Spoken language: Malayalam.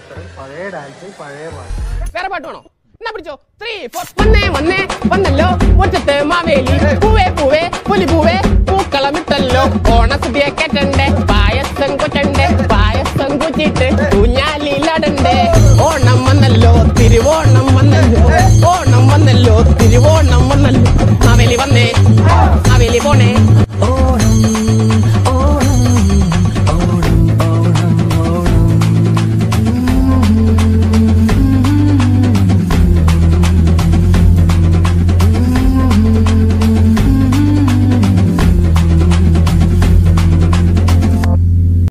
ഓരോരുത്തരും പഴയ ഡാൻസ് പഴയ പാട്ട്. വേറെ പാട്ട് വേണോ? എന്നാ പിടിച്ചോ. 3, 4 വന്നേ വന്നേ വന്നല്ലോ മുറ്റത്ത് മാവേലി പൂവേ പൂവേ പുലി പൂവേ പൂക്കളമിട്ടല്ലോ ഓണസദ്യ കേട്ടണ്ടേ പായസം കൊറ്റണ്ടേ പായസം കുച്ചിട്ട് ഊഞ്ഞാലിലടണ്ടേ ഓണം വന്നല്ലോ തിരുവോണം വന്നല്ലോ ഓണം വന്നല്ലോ തിരുവോണം വന്നല്ലോ മാവേലി വന്നേ മാവേലി പോണേ